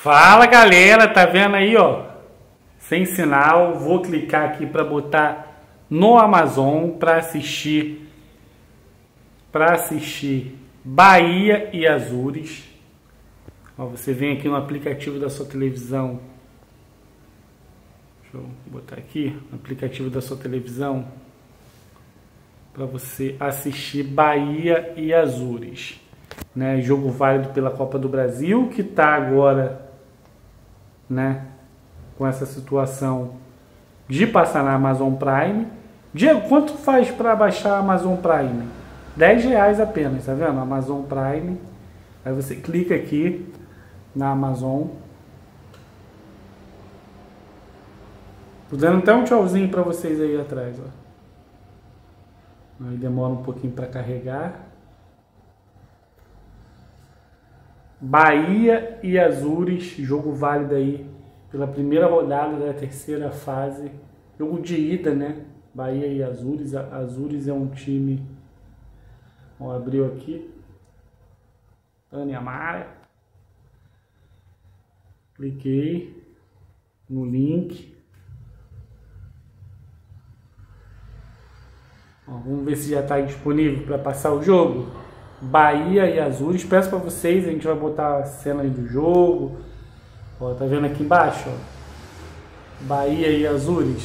Fala galera, tá vendo aí, ó? Sem sinal, vou clicar aqui para botar no Amazon para assistir Bahia e Azures. Ó, você vem aqui no aplicativo da sua televisão. Deixa eu botar aqui no aplicativo da sua televisão para você assistir Bahia e Azures, né? Jogo válido pela Copa do Brasil, que tá agora, né, com essa situação de passar na Amazon Prime. Diego, quanto faz para baixar a Amazon Prime? R$10 apenas, tá vendo? Amazon Prime. Aí você clica aqui na Amazon. Tô dando até um tchauzinho para vocês aí atrás, ó. Aí demora um pouquinho para carregar. Bahia e Azures, jogo válido aí pela primeira rodada da terceira fase. Jogo de ida, né? Bahia e Azures. Azures é um time... Ó, abriu aqui. Tânia Mara. Cliquei no link. Ó, vamos ver se já está disponível para passar o jogo. Bahia e Azures. Peço para vocês, a gente vai botar as cenas do jogo. Ó, tá vendo aqui embaixo, ó? Bahia e Azures.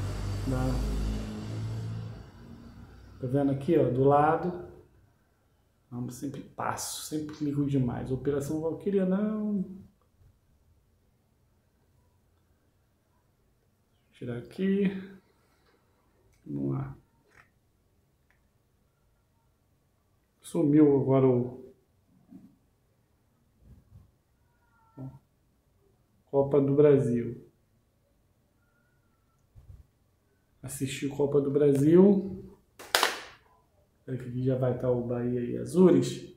Tá vendo aqui, ó, do lado. Vamos, sempre passo, sempre clico demais. Operação Valkyria não. Tirar aqui. Vamos lá. Sumiu agora o Copa do Brasil. Assistir Copa do Brasil. Aqui já vai estar o Bahia e Azures.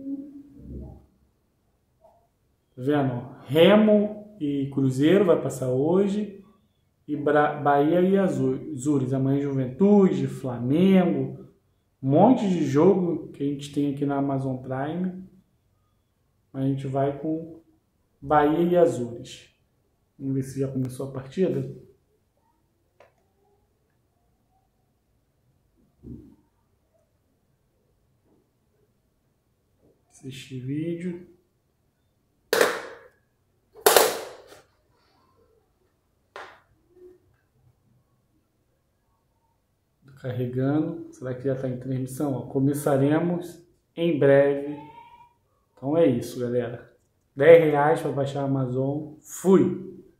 Tá vendo? Remo e Cruzeiro vai passar hoje. E Bahia e Azures. Amanhã Juventude, Flamengo. Um monte de jogo que a gente tem aqui na Amazon Prime. A gente vai com Bahia e Azures. Vamos ver se já começou a partida. Assistir vídeo. Carregando. Será que já está em transmissão? Ó, começaremos em breve. Então é isso, galera. R$10 para baixar a Amazon. Fui!